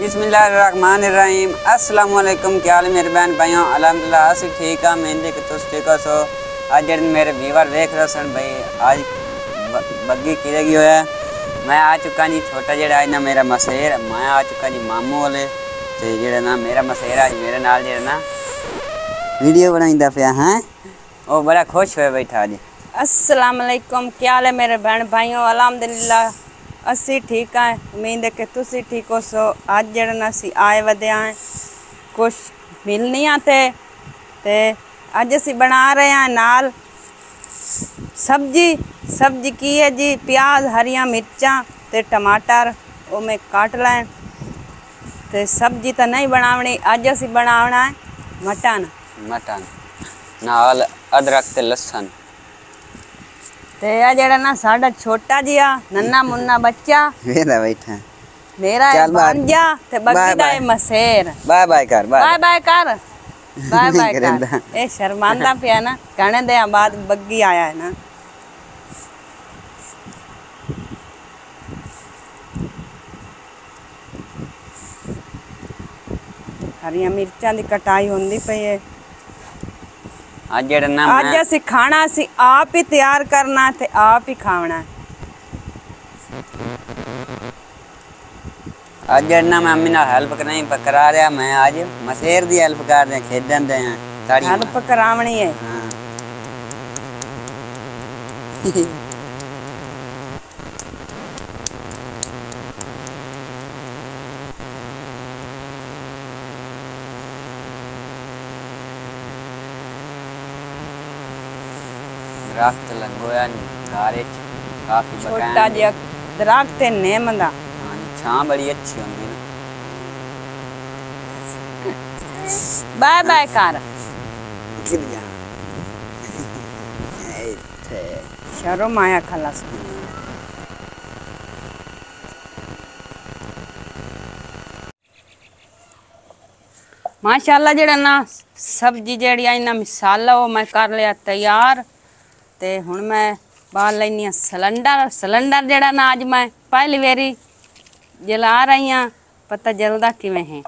बिस्मिल्लाहिर्रहमानिर्रहीम अस्सलाम वालेकुम। क्या हाल है मेरे बहन भाइयों? अल्हम्दुलिल्लाह अस ठीक है। मेहंदी के तुस ठीक हो सो। आज जब मेरे व्यूवर देख रहे सन भाई आज बग्गी किरेगी होया मैं आ चुका जी छोटा जेड़ा ना मेरा मसेर मैं आ चुका जी मामू वाले ते जेड़ा ना मेरा मसेर आज मेरे नाल जेड़ा ना वीडियो बनाइंदा पिया है वो बड़ा खुश होया बैठा आज। अस्सलाम वालेकुम। क्या हाल है मेरे बहन भाइयों? अल्हम्दुलिल्लाह असी ठीक है। उम्मीद है कि तुसी ठीक हो सो। अज जड़न असी आए वदे हैं कुछ मिलनियां ते अज असी बना रहे हैं नाल सब्जी की है जी प्याज हरिया मिर्चा ते टमाटर वो मैं काट लें ते सब्जी तो नहीं बनावनी। अज असी बनावना है मटन नाल अदरक ते लहसुन ते आ जड़ा ना साडा छोटा जिहा नन्ना मुन्ना बच्चा वेदा बैठा मेरा है भांजा ते बग्गी दा है मसेर। बाय बाय कर ए शर्मांदा पिया ना कहने दे बाद बग्गी आया है ना। हरिया मिर्चां दी कटाई होंदी पई है। अज असी खाना असी आप ही तैयार करना ते आप ही खावना। आज ना मैं अम्मी ना हेल्प नहीं करा रहा मैं आज मसेर दी हेल्प कर रहे खेडन दे हैं हेल्प करावनी है। दरख्त लगोया गारे काफी छोटा जिहा दरख्त है नीम दा छां बड़ी अच्छी होंदी ना। बाय बाय कर शर्म आया खलास। माशाल्लाह जेड़ा ना सब्जी जेड़ी आई ना मिसाला वो मैं कर लिया तैयार ते हुण मैं बाल लैनी आ सिलेंडर जेड़ा ना अज मैं पहली बारी जला रही हाँ पता जलदा किवें है।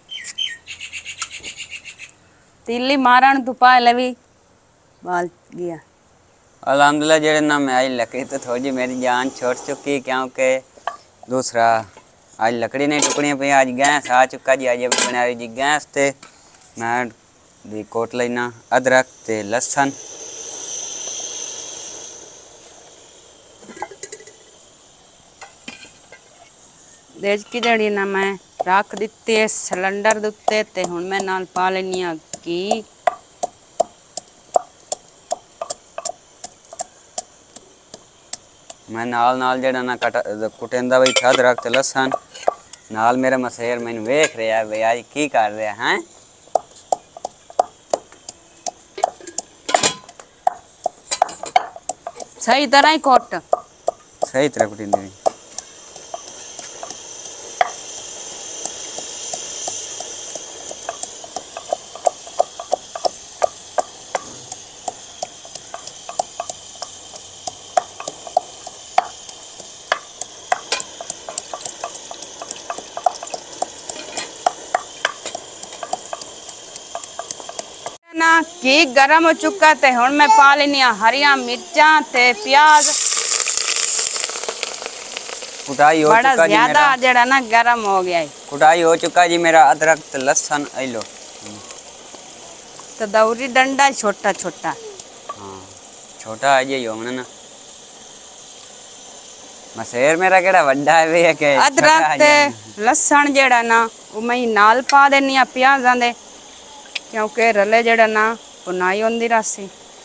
तीली मारन तो पहले भी बाल गया। अल्हम्दुलिल्लाह जेड़े ना मैं आज लकड़ी तो थोड़ी मेरी जान छोड़ चुकी क्योंकि दूसरा आज लकड़ी नहीं टुकड़ियाँ पई आज गैस आ चुका जी आज बना रही जी गैस ते मैं दी कोट लेना अदरक ते लहसुन देज की जड़ी ना मैं रख दिते है सिलेंडर दे उत्ते ते हुण मैं नाल पा लेनी आ घी। मैं नाल जेड़ा ना कुटेंदा बई था अदरक ते लहसुन नाल मेरा मसेर मैनू वेख रहा है भाई आज की कर रहा है। सही तरह ही कोट सही तरह कुटेंदी ना घी गरम हो चुका ते हुण मैं पा लेनी हरिया मिर्चा ते प्याज कुटाई हो बड़ा चुका जी ज्यादा जेड़ा ना गरम हो गया है। कुटाई हो चुका जी मेरा अदरक ते लहसुन लो तो दौरी डंडा छोटा छोटा हाँ छोटा है जी होना ना मसेर मेरा केड़ा वड्डा है वे के अदरक ते लहसुन जेड़ा ना वो मैं नाल पा देनी आ प्याजां दे क्योंकि रले जेड़ा ना बुनाई होंदी रासी।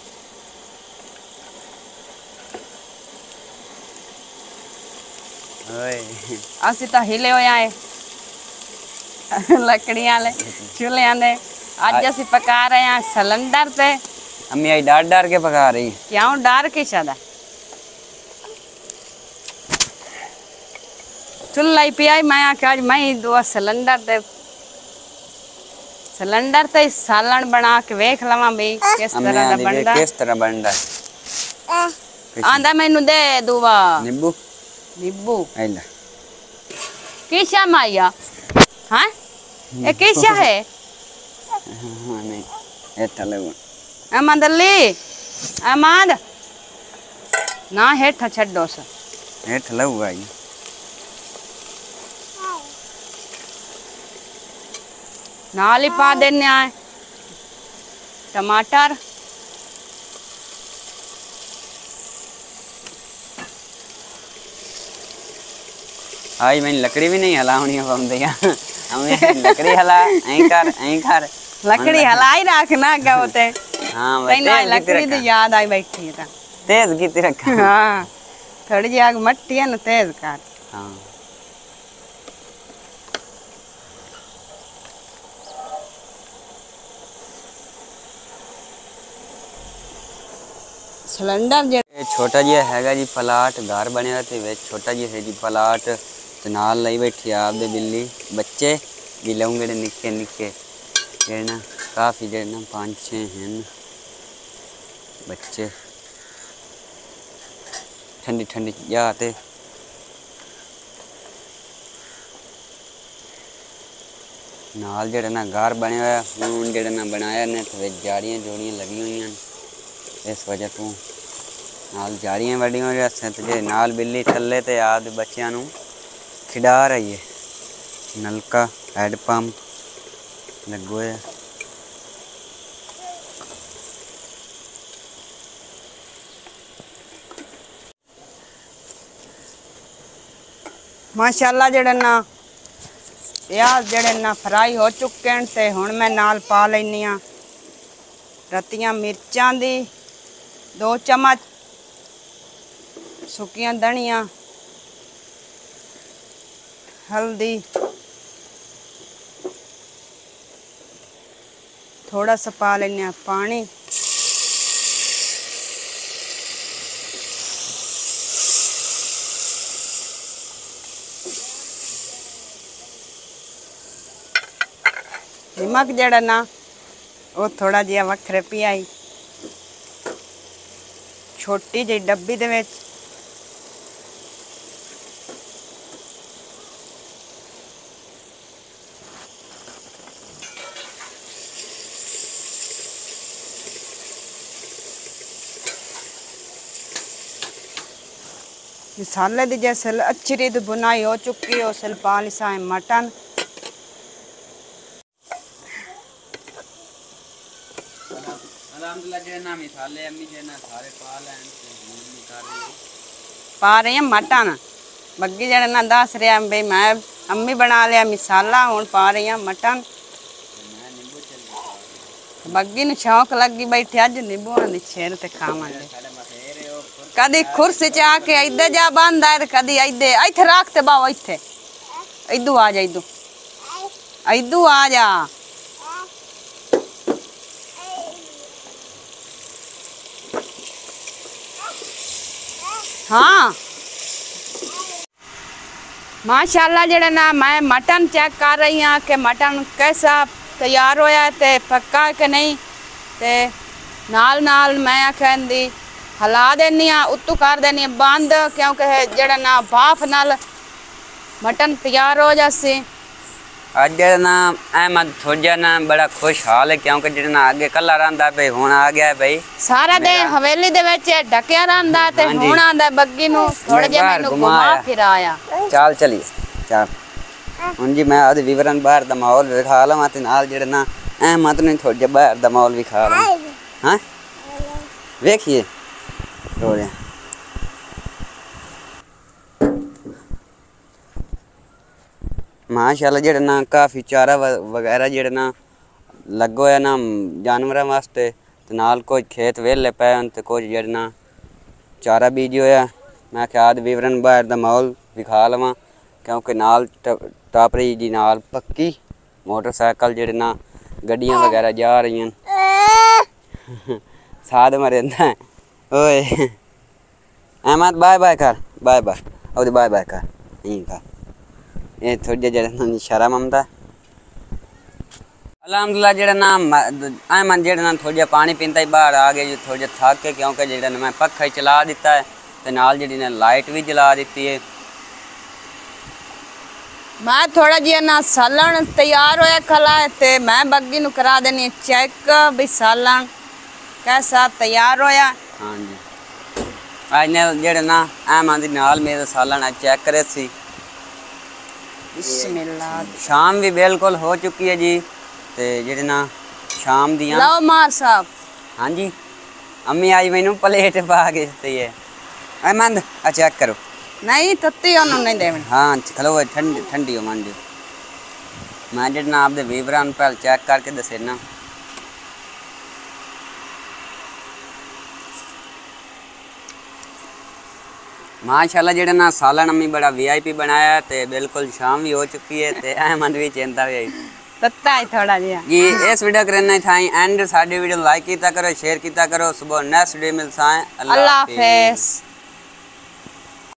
असी तो हिले होया है लकड़ियां ले चूल्हियां दे अज असी पका रहे हैं सिलेंडर ते। अम्मी आई डार के पका रही क्यों डर की शादा चूल्हा ही पिया मैं आख्या आज मैं दो सिलेंडर ते सालन बना के वेख लवा भाई किस तरह बनदा आंदा मैनू दे दुआ नींबू नींबू की शाम आया हाँ ये कैसा है हाँ नहीं ये थले अहमद अली अहमद ना हेठ छड्डो सा ये थले हुआ ये नाल ही पा देने आए टमाटर आई मैंने लकड़ी भी नहीं हलावनी है बम दिया हमें लकड़ी हला ऐं कर लकड़ी हलाई रखना क्या होते हैं हाँ तैनो लकड़ी तो याद आई बैठी है तेज की रखा हाँ थोड़ी जी आग मट्टी है ना तेज कर हाँ सिलेंडर जे ये छोटा जी हैगा जी प्लाट घर बने हुए थे वे छोटा जी है जी प्लाट ते नाल लाई बैठी आप दे बिल्ली बच्चे भी लाऊंगे निक्के निक्के जेड़े ना काफ़ी जेड़े ना 5-6 हैं बच्चे ठंडी ठंडी जाते नाल जेड़े ना घर बने हुए हूँ जेड़े ना बनाया ने तो जाड़ियाँ जोड़ियाँ लगी हुई हैं इस वजह तो नाल जाड़ियाँ बड़ी हो जे नाल बिल्ली थले ते आप बच्चों नू खिडा रही है नलका हैड पंप लगो है माशाल्लाह जड़े ना प्याज जड़े ना फ्राई हो चुके हैं ते हुण मैं नाल पा लैनी आ रत्तियां मिर्चां दी 2 चम्मच सुकियां धनिया हल्दी थोड़ा सा पा लेने पानी नमक जड़ा ना वो थोड़ा जिहा वखरे पियाई छोटी जी डब्बी दे विच मसाले दी जैसे अच्छी रीत बुनाई हो चुकी है उसे पा लिसा है मटन पा रहे हैं मटन बग्गी जड़े ना दस रहा भाई मैं अम्मी बना लिया मिसाला हूँ पा रही हैं मटन बग्गी नूं शौक लगी बैठी अज नींबू दी छेर ते खावांगे कदी खुरसी च आके इधर जा बंद है कदी इधे इथे रख ते बाओ इथे इदू आ जा इदू आ जा हाँ माशाल्लाह जड़ा ना मैं मटन चेक कर रही हाँ कि मटन कैसा तैयार होया ते पक्का कि नहीं ते नाल नाल मैं आखी हला देनी उत्तू कर देनी बंद क्योंकि जड़ा ना भाफ नाल मटन तैयार हो जासी अज जड़ा ना अहमद थोड़ा ना बड़ा खुशहाल है क्योंकि जड़ा ना आगे कला रहा भाई हुण आ गया है भाई सारा दिन हवेली दे विच ढकिया रहा ते हुण आंदा बग्गी नूं थोड़ा जिहा मैनूं घुमा फिराया चल चलिए चल हुण जी मैं आदे विवरण बाहर दा माहौल विखा लवां ते नाल जड़ा ना अहमद ने थोड़ा जिहा बाहर दा माहौल विखा लवां हां देखिए थोड़े माशाल्लाह जड़ा ना काफ़ी चारा वगैरह जड़ा ना लगो है ना जानवरों वास्ते ते नाल कुछ खेत वेले पे ते कुछ जड़ा ना चारा बीज होया मैं क्या विवरण बाहर दा माहौल विखा लवां क्योंकि नाल टापरी जी नाल पक्की मोटरसाइकिल जड़े ना गड्डियां वगैरह जा रही हैं साध मरेंदा ओए अहमद बाय बाय कर बाय बाय और बाय बाय कर यहीं कर ये थोड़ी जड़ा शर्म आंदा अलहमदुलिल्लाह जड़ा ना अहमद जड़ा ना थोड़ा पानी पींदा ही बाहर आ गया जो थोड़ा थक के क्योंकि जड़ा मैं पक्खा ही चला दिता है ते नाल जड़ी ने लाइट भी जला दी है मैं थोड़ा जिहा ना सालन तैयार होया खला है ते मैं बग्गी नु करा देनी चेक भी सालन कैसा तैयार होया। हाँ जी आज ने जेड़े ना अहमद दी नाल मेरा सालन चेक करे सी। बिस्मिल्लाह। शाम भी बिल्कुल हो चुकी है जी ते जेड़े ना शाम दियां लाओ मार साहब। हाँ जी अम्मी आज मैनू प्लेट पा के दित्ती है। अहमद चेक करो। नहीं तत्ती ओनू नहीं देवनी। हाँ खलो ठंडी ठंडी हो मान जो मैं जेड़ना आपदे वीवरां नूं पहले चेक करके दसे ना। माशाल्लाह जेड़ा ना सालन अम्मी बड़ा VIP बनाया ते बिल्कुल शाम भी हो चुकी है ते अहमद भी चिंता भी आई तत्ता है थोड़ा जिहा जी। इस वीडियो करना था एंड साडी वीडियो लाइक कीता करो शेयर कीता करो। सुबह नेक्स्ट वीडियो मिलता है। अल्लाह हाफिज़।